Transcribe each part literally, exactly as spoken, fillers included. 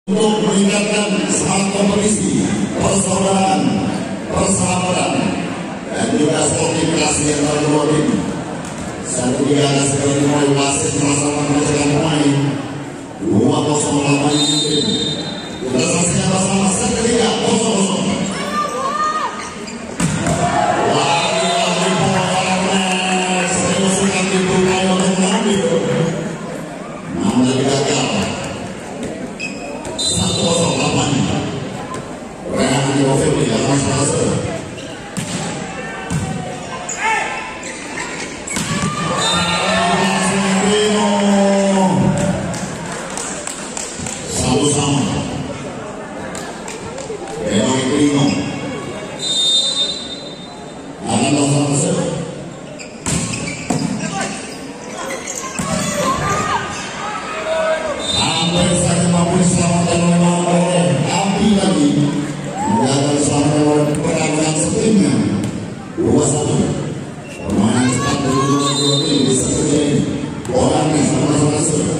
untuk meningkatkan semangat kompetisi, persaudaraan, persahabatan, dan juga sportivitas di antara kedua tim. Satu tiga akan segera dimulai, wasit melaksanakan pengecekan pemain. Dua kosong lawan tim. Kita saksikan bersama set ketiga kosong kosong. Namun gagal. Satu kosong lawan. Rehan Yofeli akan selesai. Satu sama. Beno Ibrino akan selesai. Hampir saja mampu diselamatkan oleh tapi lagi gagal diselamatkan perlawanan setimnya. Dua satu. Pemain cepat dari dua tim bisa terjadi. Orangnya sama-sama selesai.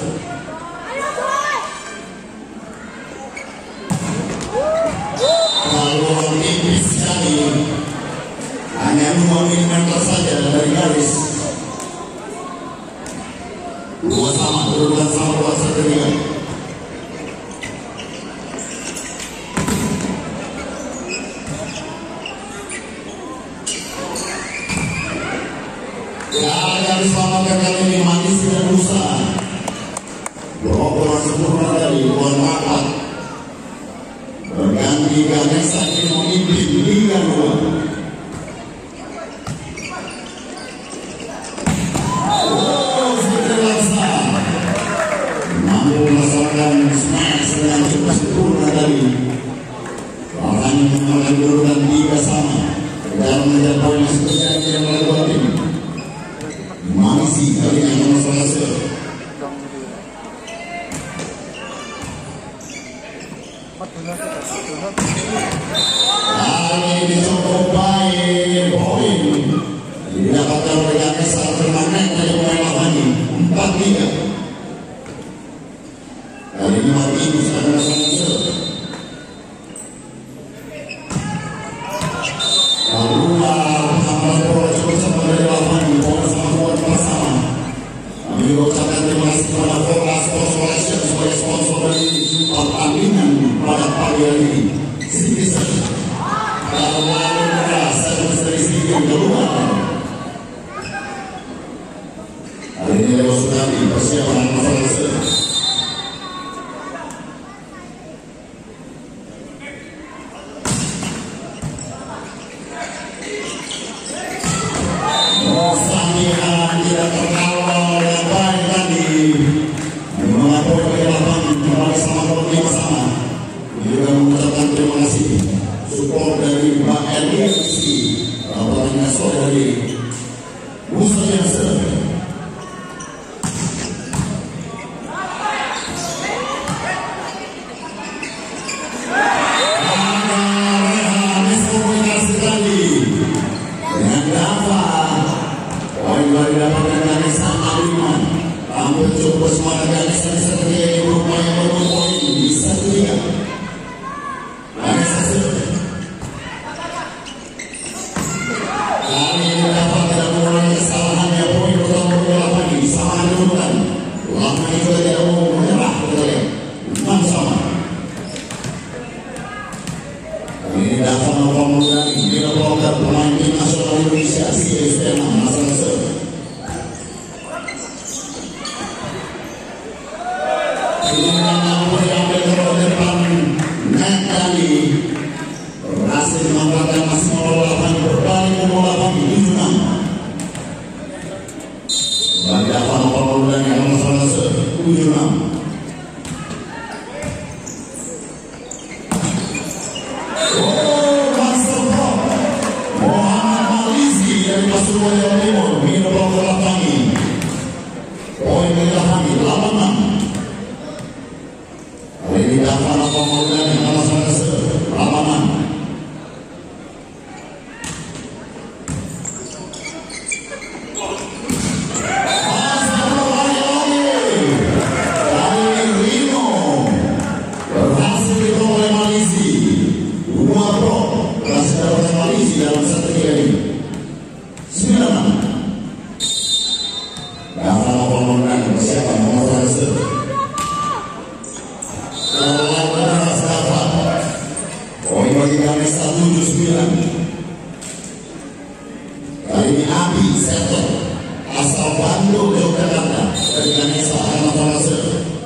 Kalau tipis sekali, hanya dua milimeter saja dari garis. Dua sama, kedudukan sama buat setia. Ya, yang diselamatkan kali ini Manis dan Musa. Berobolan sempurna dari Tuan Makat. Berganti Ganesha kini memimpin Liga dua. Melaksanakan smash dengan cukup sempurna tadi. Bahkan mengalami kedudukan tiga sama dalam mengejar poin yang terjadi yang melakukan tim. Masih kali ini akan selesai. Kali ini cukup baik poin didapatkan oleh Ganesha permanen dari pemain lawannya empat tiga. Kali ini Martinus akan selesai. Alula menambah bola cukup cepat dari lawan di bola sama kuat bersama. Kami ucapkan terima kasih kepada Focus Sports Collection sebagai sponsor dari pertandingan pada pagi hari ini. Sedikit saja. Kalau lalu keras, saya dari sedikit keluar. Hari ini Leo sudah dipersiapkan masalah selesai. Tidak terkawal yang baik tadi mengakui kehilafan kembali sama kembali bersama. Juga mengucapkan terima kasih support dari Mbak Elisi, laporannya saudari Musa Yasser. Didapatkan Ganesha Aliman, tampil cukup bersemangat Ganesha bisa terjadi berupaya berburu poin bisa tiga. Ganesha selesai. Kali ini dapat tidak mengulangi kesalahannya poin pertama berlapan di sama kedudukan. Lawan ini juga tidak mau menyerah betul enam sama. Kali ini dapat mempermudah bila pelonggar pemain tim nasional Indonesia C S enam masa selesai. Ini namanya yang bergerak depan net kali berhasil memanfaatkan maksimal lapan berbalik ke bola pagi tujuh enam. Bagi apa nomor bola yang masalah tujuh enam. Oh, Master Pro Muhammad Malizi dari Pasuruan Jawa Timur minum bola pagi. Poin merah kami delapan enam. Ini dapat apa modal yang akan selesai lapangan. Masuk lagi lagi. Kali ini Rino berhasil dibawa oleh Malisi. Dua pro berhasil didapatkan Malisi dalam satu tiga ini. Sembilan enam. Dalam pemenang persiapan nomor satu. Poin bagi Ganesha tujuh sembilan. Kali ini Abi Seto asal Bandung, Yogyakarta dari Ganesha Ahmad Nasir.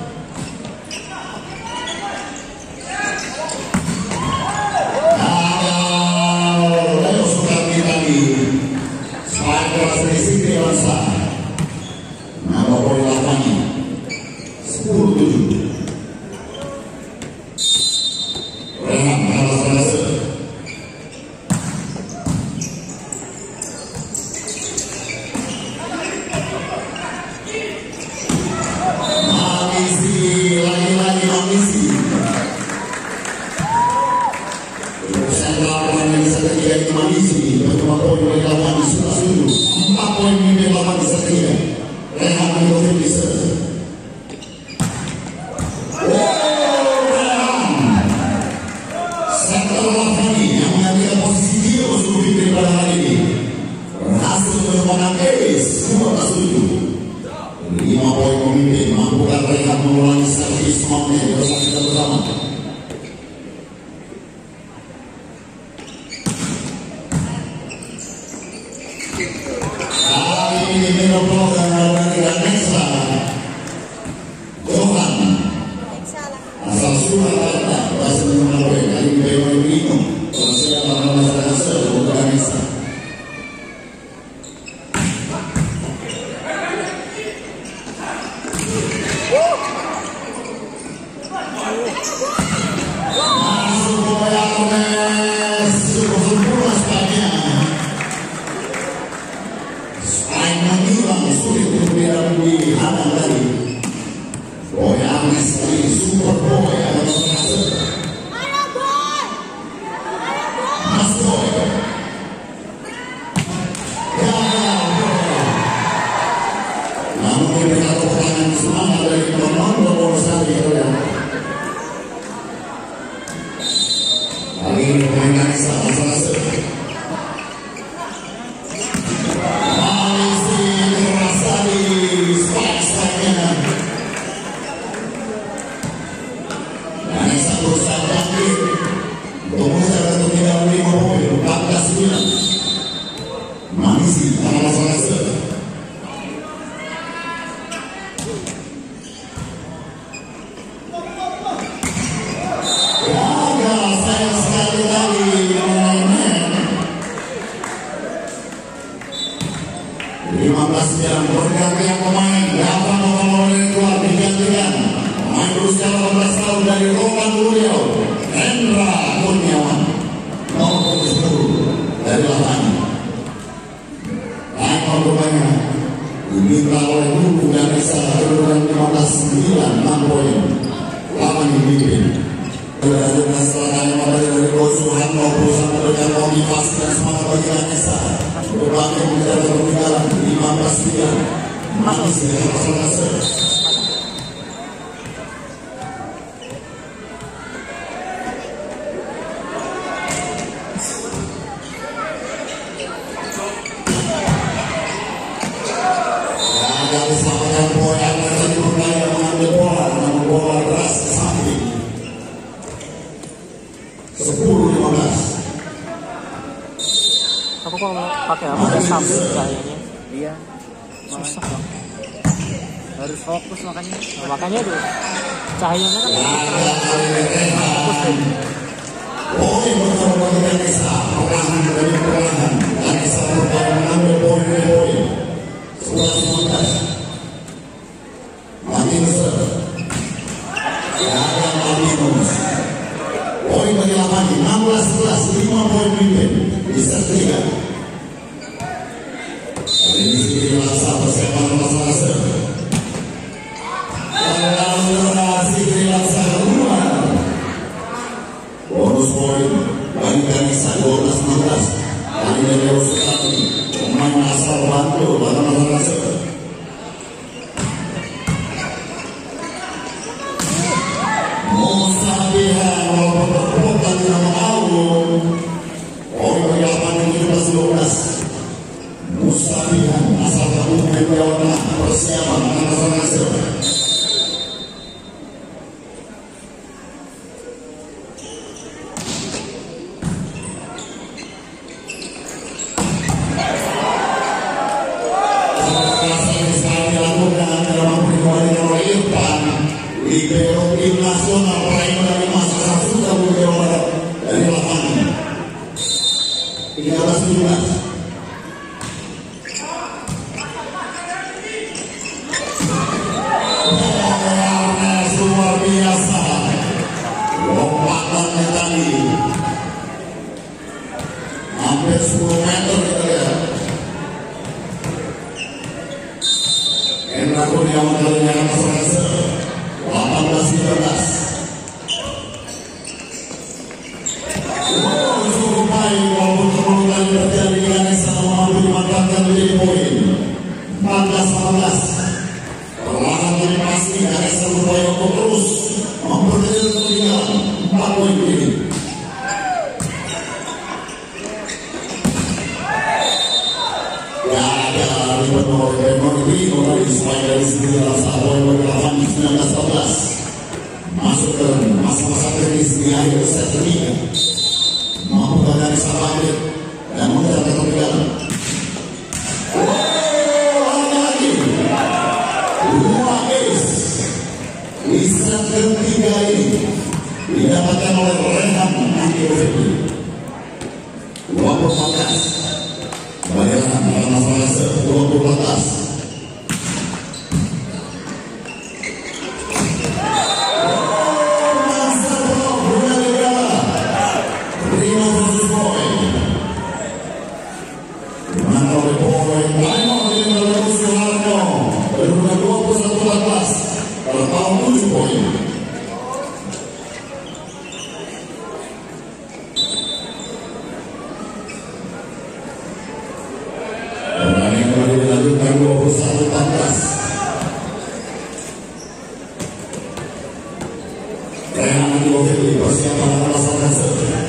Leo Sukarni tadi selain berhasil Siti Lansa. Nama poin lapangan sepuluh tujuh. lima poin pemimpin mampukan mereka mengulangi servis semuanya bersama kita bersama. Kali ini minum program dari Ganesha Johan asal Surakarta berhasil mengalami kali ini poin minum persiapan masyarakat seluruh Ganesha. lima belas jam pergantian pemain delapan nomor keluar digantikan pemain berusia delapan belas tahun dari Roman Uriau Hendra Kurniawan nomor sepuluh dari lapangan. Lain korbannya diminta oleh Guru Ganesha kedudukan lima belas sembilan enam poin lawan dipimpin. Berdasarkan setelah materi dari Coach Suharno berusaha memberikan motivasi dan semangat bagi Ganesha berbagi mengejar ketinggalan lima belas tiga masih sedang berselesai. Gagal diselamatkan poin yang menjadi bergaya mengambil bola namun bola keras ke samping. Sepuluh lima belas. Aku kok pakai apa? Pakai sambil cahayanya. Iya. Susah bang. Harus fokus makanya. Nah, makanya tuh cahayanya kan fokus deh. Poin bersama bagi Ganesha. Perlahan dari perlahan. Ganesha berupaya mengambil poin dari poin. Sebelas lima belas. Matinser. Gagal Albinus. Poin bagi lapangan enam belas sebelas lima poin pimpin di set tiga. Ini Siti Lansa persiapan masalah set. Alhamdulillah Siti Lansa keluar. Bonus poin bagi Ganesha dua belas enam belas. Kali ini Leo Sukarni pemain asal Bandung pada masalah set. Musabi Jawa Barat dari lapangan tiga belas tujuh belas. Luar biasa lompatannya tadi hampir sepuluh meter kita lihat. Hendra Kurniawan kali ini akan masuk delapan belas tiga belas. Wow, cukup baik walaupun terlalu kali terjadi Ganesha mampu dimanfaatkan menjadi poin empat belas delapan belas. Perlahan ini pasti Ganesha berupaya untuk terus memperkecil ketinggalan empat poin ini. Gagal dipenuhi Raymond Pino tadi supaya dari sembilan belas poin delapan sembilan belas empat belas masuk ke masa-masa kritis di akhir set ketiga. Mampu Ganesha bangkit dan mengejar ketinggalan. Di set ketiga ini didapatkan oleh Rehan Andiovetti dua puluh empat belas. Bagaimana dalam masalah set dua puluh empat belas. Masa blok dari Gala lima versus poin dimana oleh poin Maino dengan Lalu Soeharto berhubungan dua puluh satu empat belas terpaut tujuh poin. Pertandingan kembali dilanjutkan dua puluh satu empat belas. Rehan Andiovetti persiapan melaksanakan set.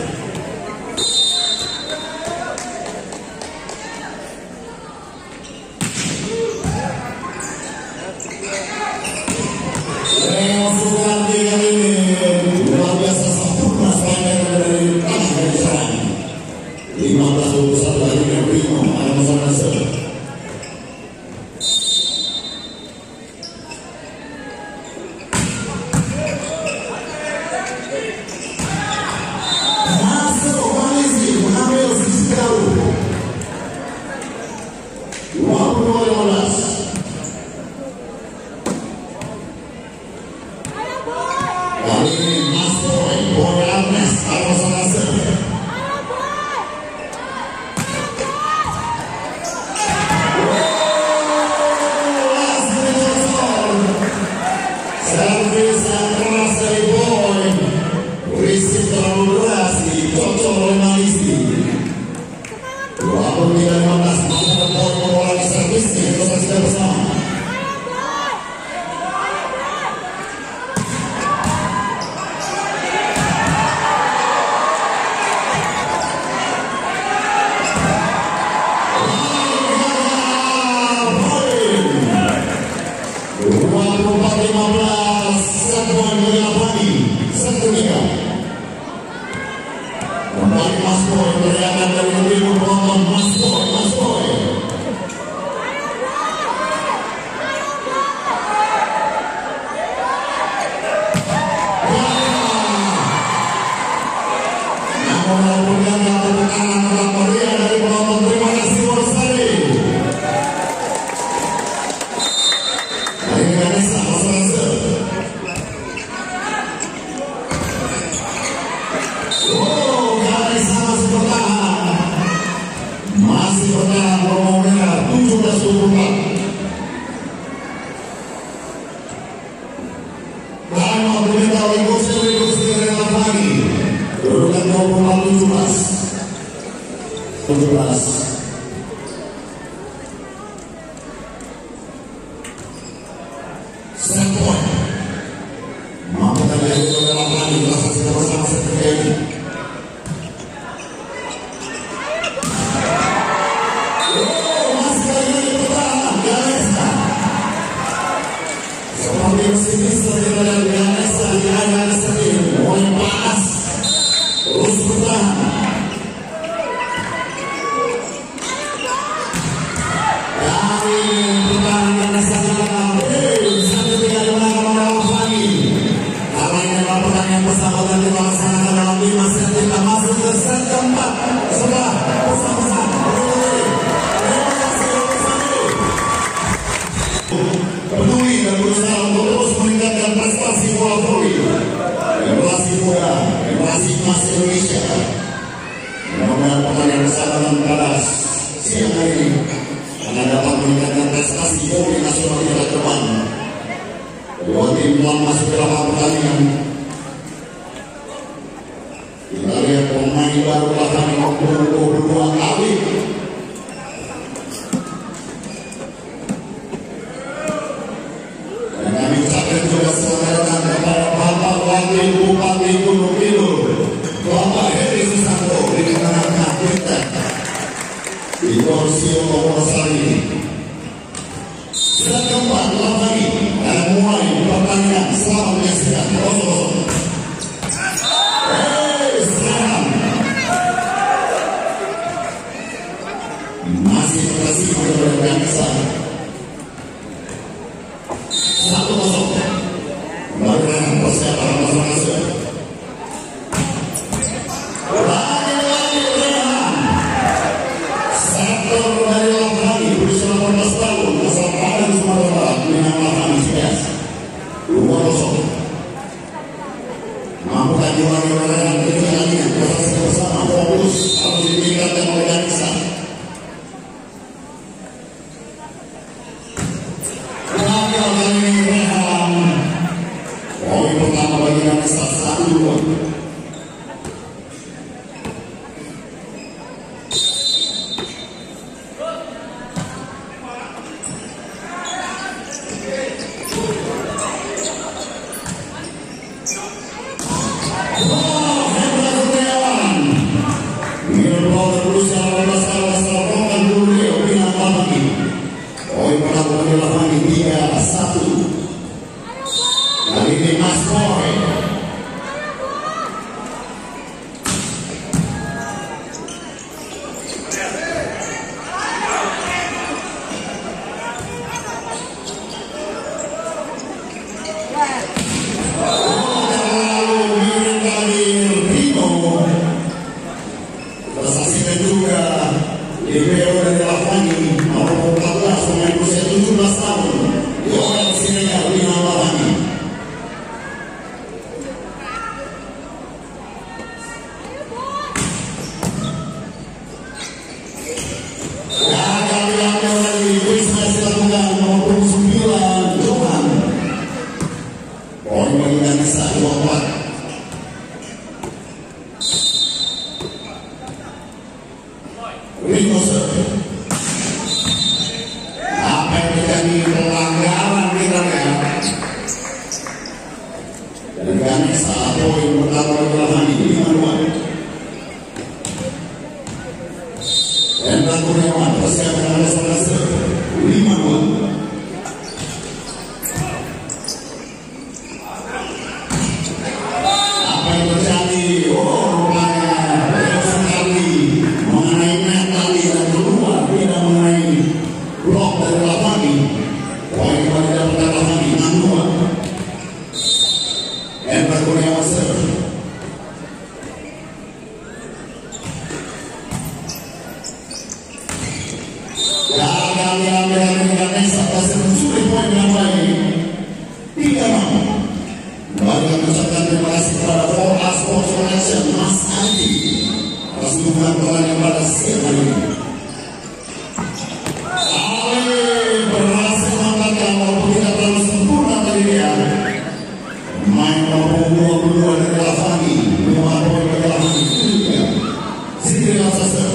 lima belas dua puluh satu lagi yang Primo ada masalah set. Masuk Malaysia mengambil sisi jauh dua puluh dua lima belas. Kali ini Mas Boy Boy Arnes ada masalah set. Kembali Mas Boy, teriakan dari Primo penonton Mas Boy, Mas Boy. Namun walaupun gagal tepuk tangan tetap meriah dari penonton. Terima kasih buat sekali. Dari Ganesha masalah set. Masih bertahan Romo Merah tujuh belas dua puluh empat. Rano diminta oleh Gosel Gosel Rela Pagi. Kedudukan dua puluh empat tujuh belas. tujuh belas. Set point. Mampu terlihat Rela Pagi berhasil bersama set ketiga ini. Optimis daripada Ganesha di akhir set poin panas terus bertahan. Dari bertahan Ganesha sangat satu tiga lima lima lagi. Karena ini adalah pertandingan persahabatan di bangsa timnas Indonesia. Mudah-mudahan pertandingan persahabatan pada siang hari ini akan dapat meningkatkan prestasi hoki nasional kita ke depan. Kedua tim telah masuk ke dalam pertandingan. Kita lihat pemain baru akan nomor dua puluh dua kali. Dan kami ucapkan juga selamat kepada Bapak Wakil Bupati Gunung Kidul, Bapak Heri Susanto dengan anak kita di Korsio Wonosari. Sudah keempat lagi dan mulai pertandingan. Selamat menyaksikan. Kosong. Masih berhasil berjalan kesana. Satu kosong. Bagaimana persiapan masing-masing? Lagi-lagi Rehan. Sektor dari Lampani berusia delapan belas tahun asal Padang Sumatera Barat dengan Lampani Sias. Dua kosong. Mampukah juara Rehan pertandingan berhasil bersama fokus harus ditingkatkan oleh Ganesa. Poin pertama bagi Ganesa satu dua. Poin pertama bagi Lampani tiga satu. Kali ini Mas Boy. Tersaksikan juga libero dari Lampani nomor empat belas pemain berusia tujuh belas tahun Yoel Siregar Lina Lampani. Gagal diambil lagi Wisma Silatungan nomor sembilan Johan. Poin bagi Ganesa dua empat. Ringoser. Apa yang menjadi pelanggaran kita ya? Dan Ganesa poin pertama bagi Lampani lima dua. Hendra Kurniawan persiapan ada selesai lima dua. Apa yang terjadi? Oh, rupanya Leo sekali mengenai net tadi dan keluar tidak mengenai blok dari Lampani. Poin kembali dapatkan Lampani enam dua. Hendra Kurniawan serve. Gagal diambil oleh Ganesa berhasil mencuri poin yang baik. Tiga enam. Kembali kami ucapkan terima kasih kepada For Us Sports Connection Mas Adi atas dukungan pertandingan pada siang hari ini. Ali berhasil mengangkat walaupun tidak terlalu sempurna tadi dia. Main nomor dua puluh dua dari Lampani lima poin bagi Lampani tiga. Siti Rasa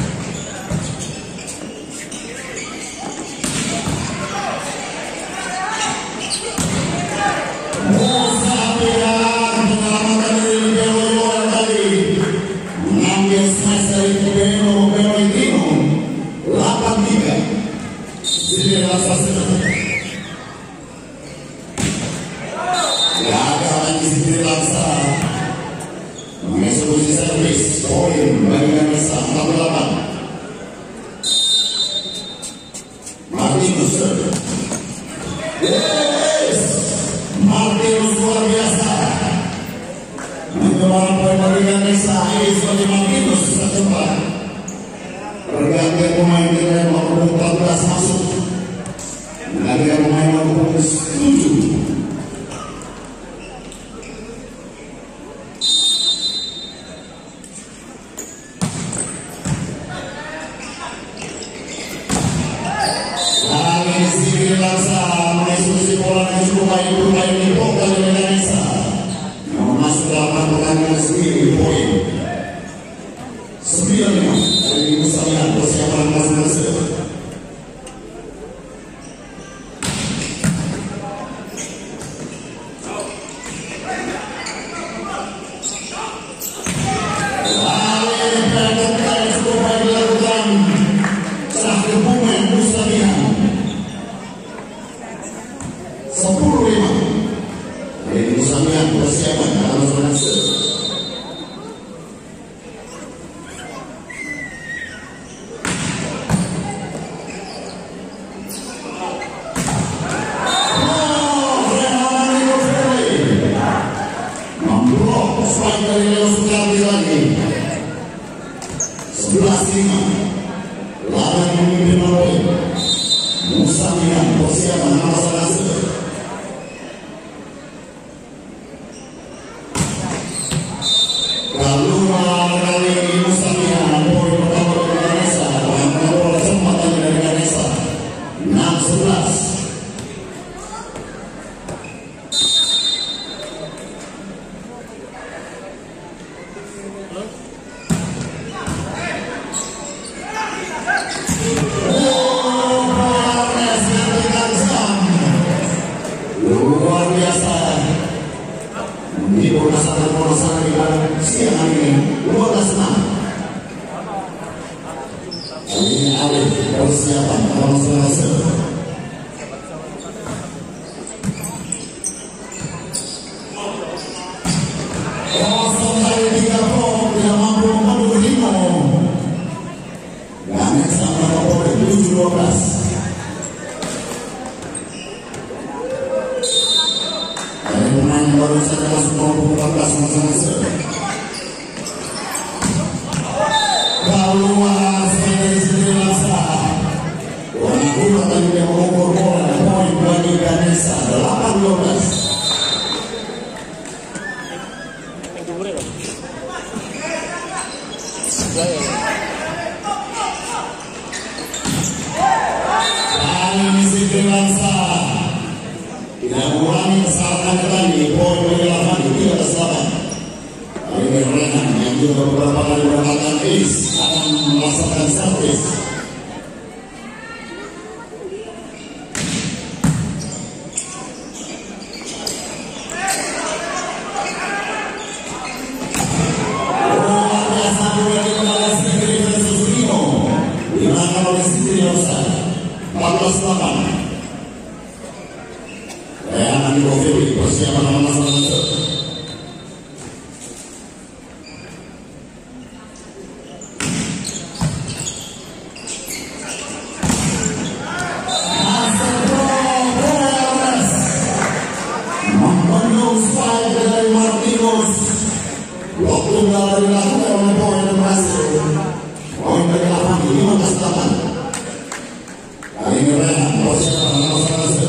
mengeksekusi servis poin bagi Ganesa empat puluh delapan. Martinus yes Martinus luar biasa menyumbang poin bagi Ganesa. Ini sebagai Martinus tercepat. Pergantian pemain dengan nomor empat belas masuk. Menggantikan pemain nomor tujuh. dari Leo Sukarti lagi. sebelas lima. Lawan memimpin poin. Musa Mian persiapan masa hasil. Keluar kali ini Musa Mian poin pertama dari Ganesha. Yang memperoleh kesempatan dari Ganesha. enam sebelas. Luar biasa. Di bonasan-bonasan di dalam siang ini dua belas enam. Ini Alif persiapan bonasan hasil. Kosong dari tiga puluh tidak mampu memadu lima. Ganesha menang tujuh dua belas. Pemain baru saja masuk empat belas masa-masa. Keluar sebagai Sri Lasa. Warna gula tadi dia mengukur bola. Poin bagi Ganesha delapan dua belas. Kali ini Sri Lasa tidak mengulangi kesalahan tadi. Poin bagi lawan tiga belas delapan. Kali ini Renan yang juga beberapa kali mendapatkan ace akan melaksanakan servis. Luar biasa duel di balas negeri versus Rino. Dimenangkan oleh Siti Rosa empat belas delapan. Renan Nikovic persiapan memasak hasil. Blok tunggal dari lakukan oleh poin yang berhasil. Poin bagi lawan lima belas delapan. Kali ini Renan persiapan memasak hasil.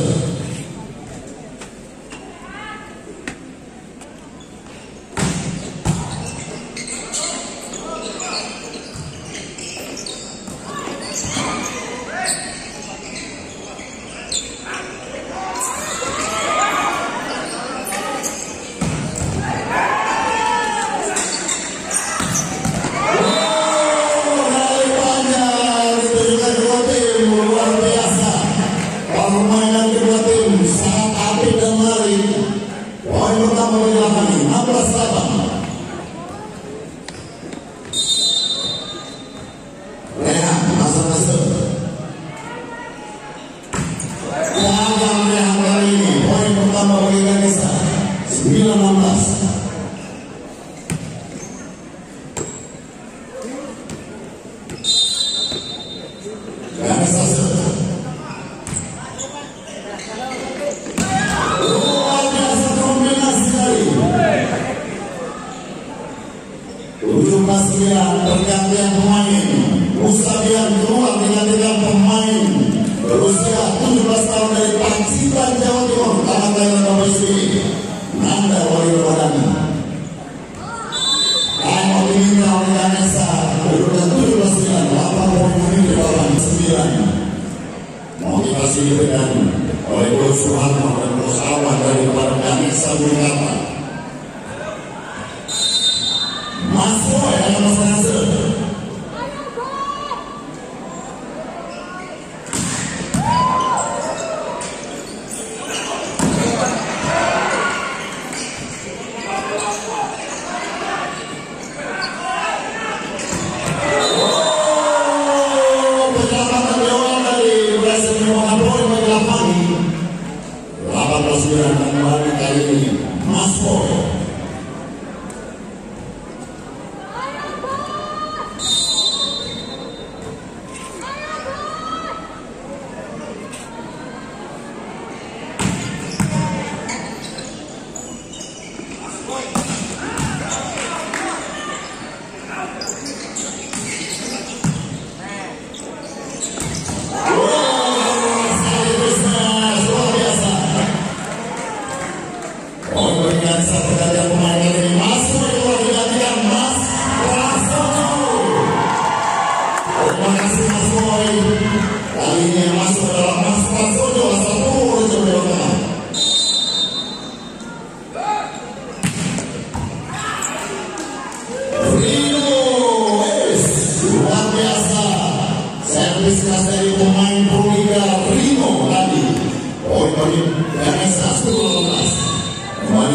Permainan kedua tim sangat apik dan menarik. Poin pertama bagi lawan enam belas delapan. Rehan masuk hasil. Gagal Rehan kali ini. Poin pertama bagi Ganesha sembilan enam belas. Ganesha hasil. tujuh belas sembilan pergantian pemain. Musabian keluar digantikan pemain berusia tujuh belas tahun dari Pacitan, Jawa Timur. Tangan layan Bapak Istri Nanda Wali Wadani. Ayo diminta oleh Ganesha kedudukan tujuh belas sembilan. delapan poin di bawah sembilan. Motivasi diberikan oleh Bos Suharno dan Bos Awan dari kepada Ganesha Bulikapa. Mas Boy ada masalah hasil. Oh, penyelamatan awal dari berhasil menyumbangkan poin bagi lawan. delapan belas sembilan kembali kali ini Mas Boy.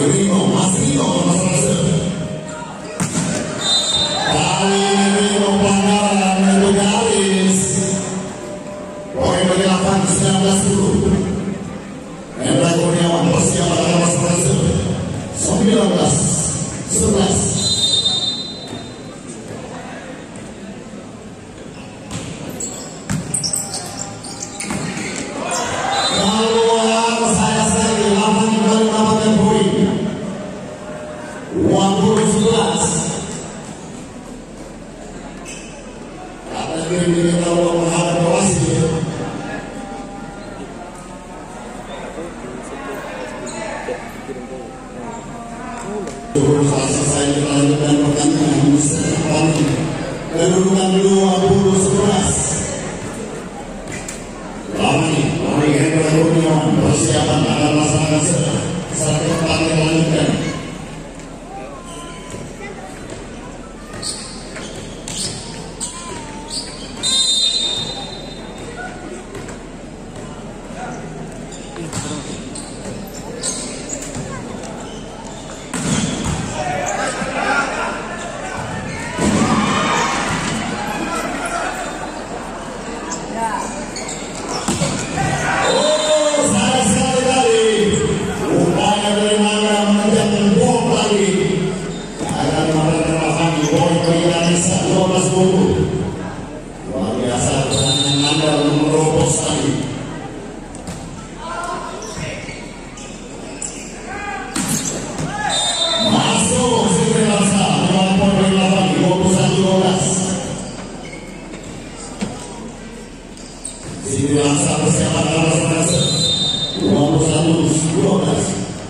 Kali Rino, Mas Rino, Mas Rasa. Kali Rino pelanggaran itu garis. Poin bagi delapan sembilan belas sepuluh. Hendra Kurniawan persiapan akan Mas Rasa. sembilan belas sebelas. Selesai dilanjutkan pertandingan kami kedudukan dua puluh sebelas. Lamani, Lamani Hendra Kurniawan persiapan akan melaksanakan satu tempat dilanjutkan. Luar biasa pertandingan Anda menerobos tadi. Masuk Siti Lansa dengan poin delapan dua puluh satu dua belas. Siti Lansa persiapan alas Lansa dua puluh satu dua belas.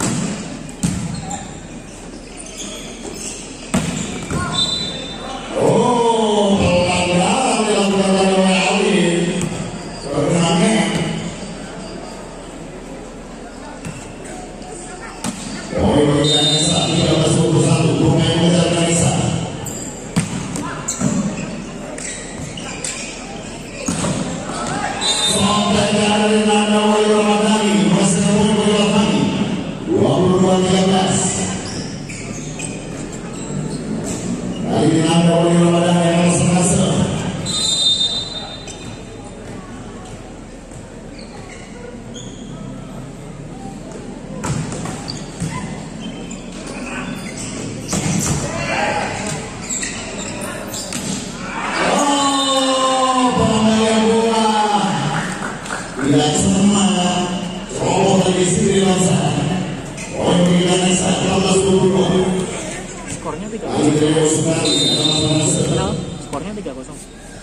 Tidak semangat, Solo dari Siti Lansa. Poin bagi Siti Lansa dua puluh. Skornya tiga kosong. Skornya tiga kosong.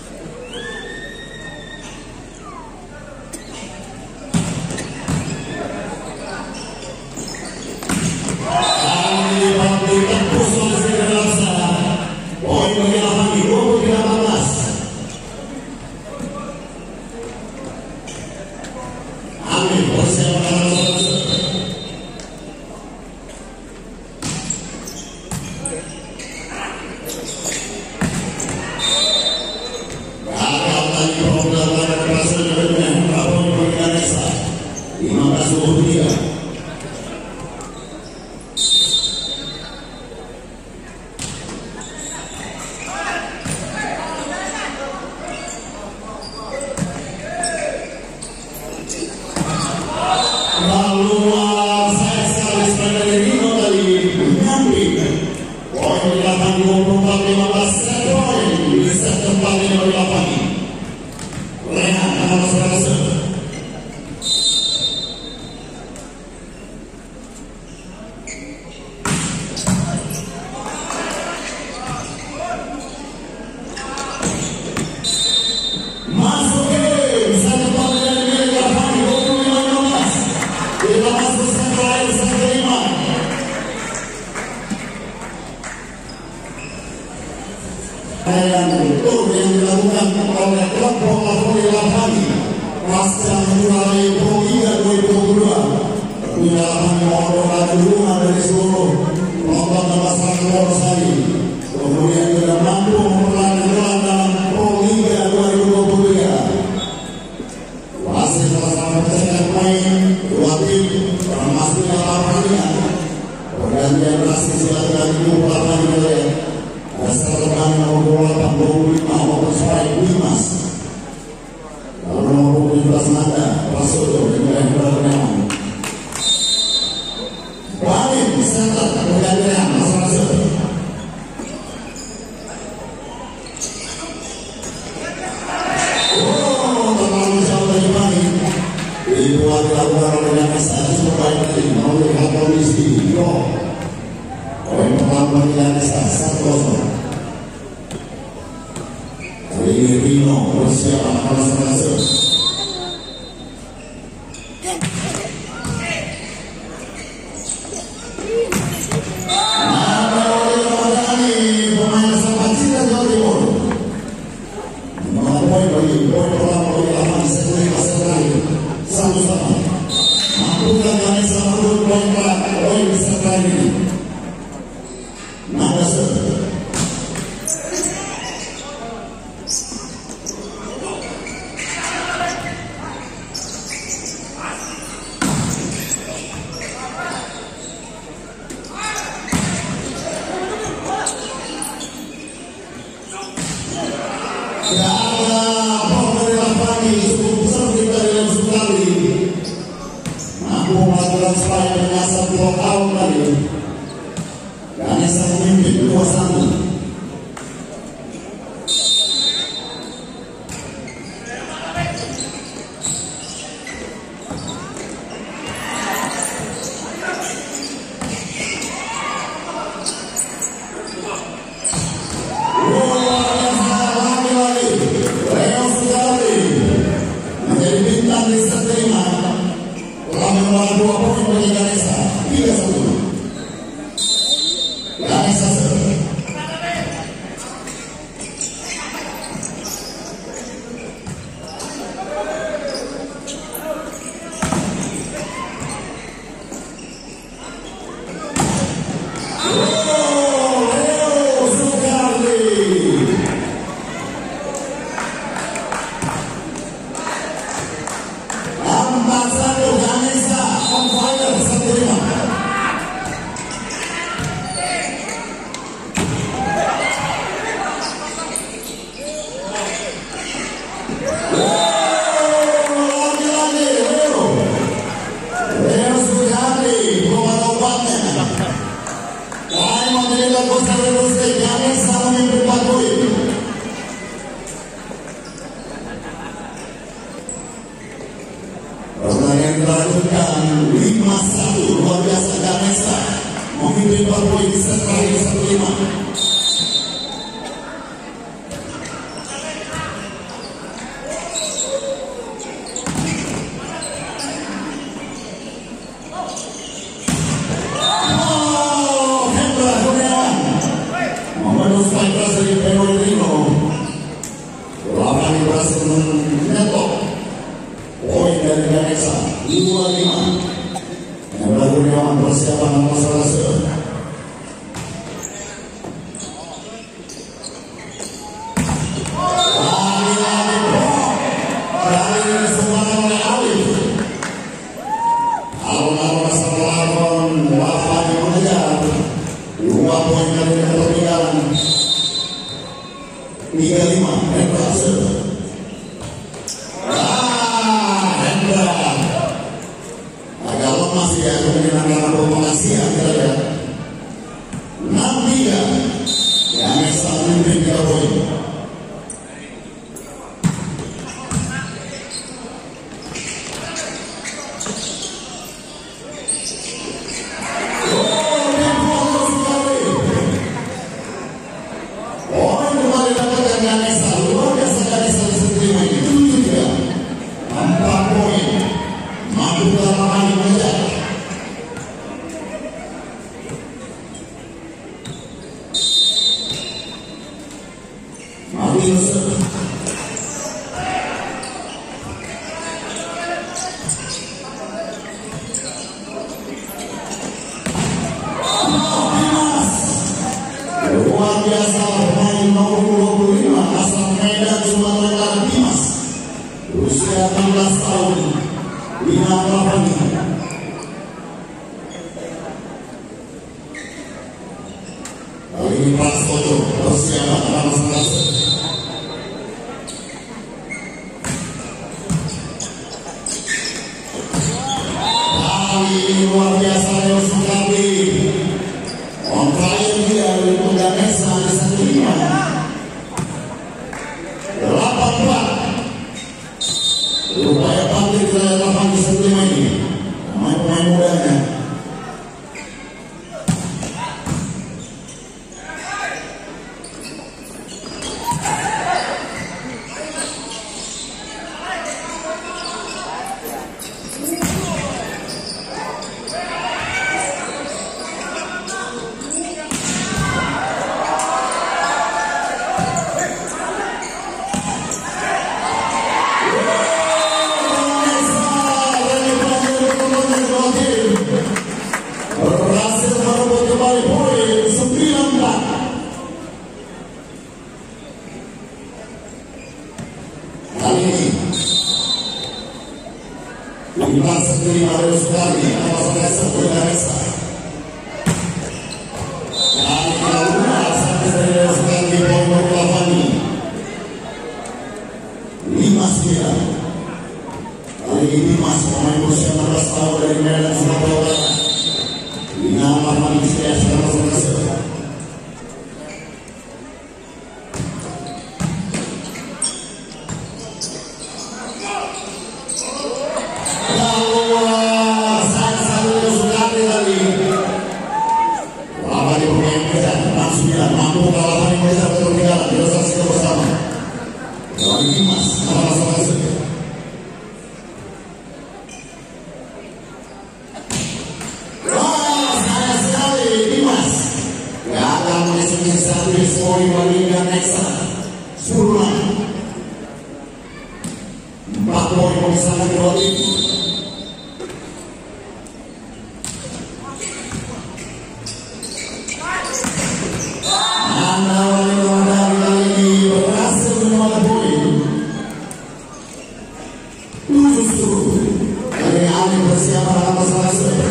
Poin bagi delapan dua puluh delapan belas. Amin persiapan gagal tadi program berhasil dengan Prabowo Indonesia lima belas dua puluh tiga. Yang betul yang dilakukan oleh kelompok Lavoli Lavani pasca menjuarai Pro Liga dua ribu dua puluh dua. Tentunya Lavani mohon doa dukungan dari seluruh penonton dan masyarakat Wonosari. Kemudian juga mampu memperlanjutkan dalam Pro Liga dua ribu dua puluh tiga. Wasit telah mencetak poin dua tim termasuk dalam pertandingan. selesai, jangan salah yang empat poin. Pertandingan dilanjutkan lima satu, luar biasa Ganesha memimpin empat poin di set terakhir satu lima. dua lima. Yang berguna persiapan nomor satu. Kali ini semuanya oleh Alif. Alun-alun Salon Wafa yang mengejar dua poin dari ketinggalan tiga lima. Dan berhasil. Masih ya, kemudian akan provokasi ya, kita lihat enam tiga yang Ganesha memimpin tiga poin. Poin kembali dapatkan Ganesha, luar biasa Ganesha di set lima ini, tujuh tiga, empat poin, mampu dalam hal mengejar. Luar biasa pemain nomor dua puluh lima asal Medan Sumatera Utara Dimas, usia enam belas tahun, lima delapan. Kali ini Prastojo persiapan dalam selasa. Kali ini luar biasa Leo Sukardi. On fire dia untuk Ganesha di satu lima. Delapan empat. Upaya pantai ke delapan di satu lima ini. Pemain-pemain mudanya. Berhasil merebut kembali poin sembilan empat. Kali ini lima lima Leo Sukardi atas Ganesha poin Ganesha. Kali ini luar sampai dari Leo Sukardi poin delapan lima sembilan. Kali ini Dimas pemain berusia enam belas tahun dari Medan Sumatera Utara. Nama manusia selama selesai. Keluar satu-satu Leo Sukardi lagi. Lawan di pemain Medan enam sembilan mampu lawan di Medan ketinggalan disaksikan bersama. Lawan Dimas nama selesai. Satu skor bagi Ganesha sepuluh enam. Empat poin memisahkan dua tim. Anda Wali kali ini berhasil menyumbang poin tujuh sepuluh. Dari Ali persiapan atas selesai.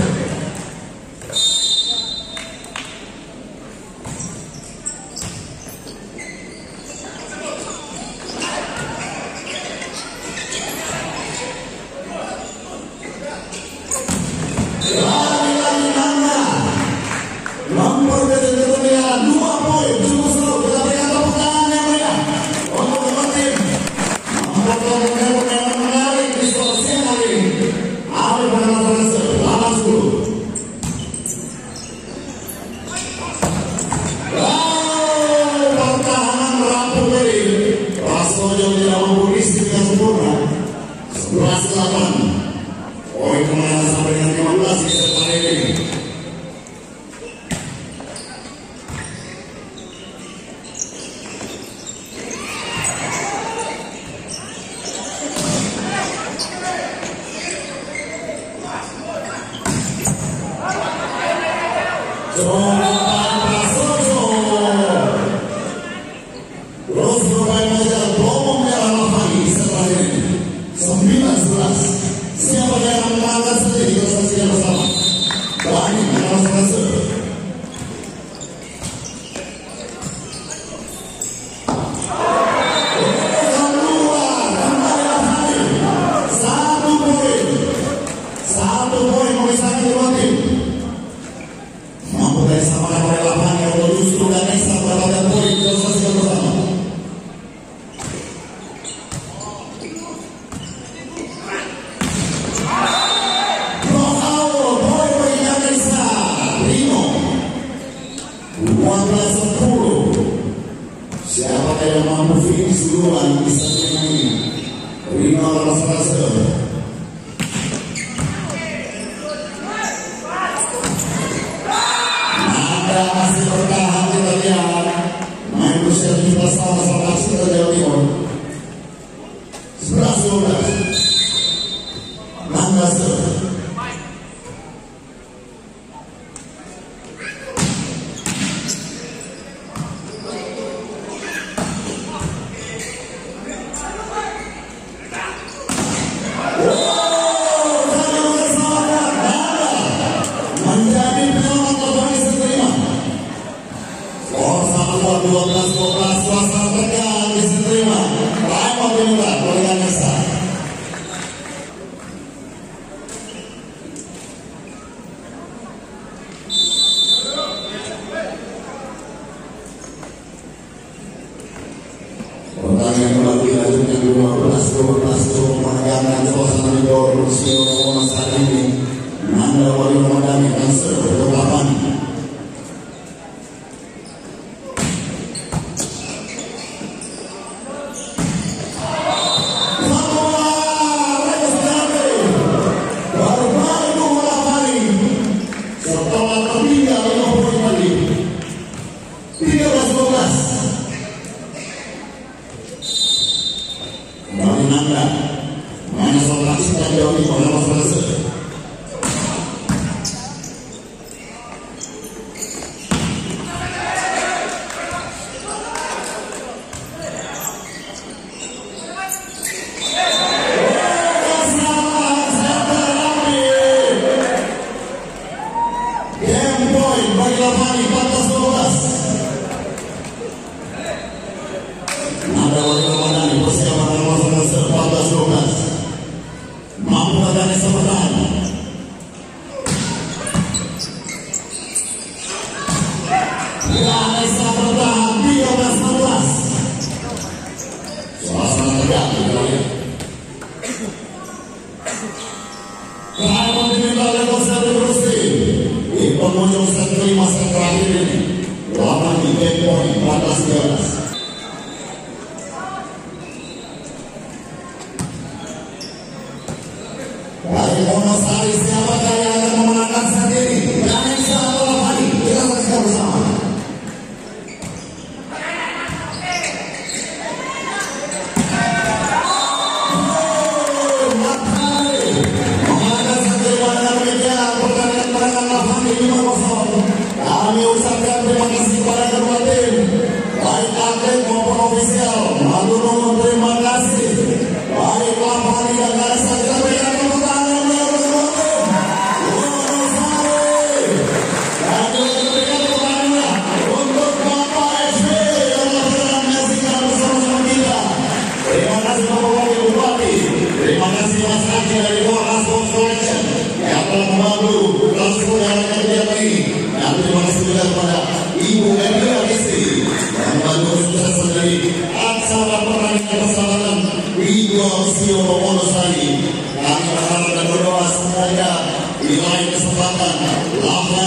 poin, cukup seru. Kita berikan tepuk tangan yang meriah untuk kedua tim. Membuat pemain menarik di solusi kali ini. Arif dengan berhasil delapan sepuluh. Pertahanan rampung dari Prasojo tidak mampu isi dengan sempurna. sebelas delapan. Poin kemenangan sampai dengan lima belas di set kali ini. Coba Prasojo. Terus bermain saja Bromo Merah Lavani di set kali ini. sembilan sebelas. Siapa yang menangkan saja kita saksikan bersama. Bani menang selesai. Keluar kembali Lavani. Satu poin. Satu poin memisahkan dua tim. Mampu dari sama oleh Lavani atau justru Ganesha mendapatkan poin kita saksikan bersama. dua belas sepuluh. Siapa yang mampu finish duluan di set ini? Rino Rasa-Rasa. Anda masih bertahan, kita lihat main berusia tujuh belas tahun sama Persita Jawa Timur. sebelas dua belas. Nanda Ser. dua belas dua belas suasana tegang di Senterima. Time waktu juga oleh Ganesha. Pertandingan kembali dilanjutkan dua belas dua belas untuk menegangkan suasana di bawah Rusio saat ini. Nanda Wali Ramadhani dan serve untuk Lavani. tiga belas dua belas. Kembali Nanda. Mana seorang Persita Jawa Timur dalam selesai. Game point bagi Lavani empat belas dua belas. Nanda Wali Ramadhani persiapan nomor empat belas dua belas. Mampu Ganesha bertahan. Ganesha bertahan tiga belas enam belas. Suasana tegang kita lihat. Kalau diminta oleh Ganesha Berusti di penghujung set kelima set terakhir ini. Lavani game point empat belas tiga belas. Dari Wonosari siapakah yang akan memenangkan set ini? Ganesha atau Lavani? Kita saksikan bersama. Memenangkan set kelima dengan demikian pertandingan menangkan Lavani lima kosong. Kami ucapkan terima kasih kepada kedua tim, baik atlet maupun ofisial. Matur nuwun, terima kasih. Baik Lavani dan Ganesha, kita berikan tepuk tangan yang meriah untuk kedua tim. Wonosari. Dan juga kita berikan tepuk tangan yang meriah untuk Bapak S B yang telah berkenan menyaksikan bersama-sama kita. Terima kasih Bapak Wakil Bupati. Terima kasih Mas Aki dari Korna Sports Collection yang telah membantu langsung dalam kegiatan ini. Dan terima kasih juga kepada Ibu Emily Agesti Ausio Wonosari. Kami berharap dan berdoa semoga di lain kesempatan lawan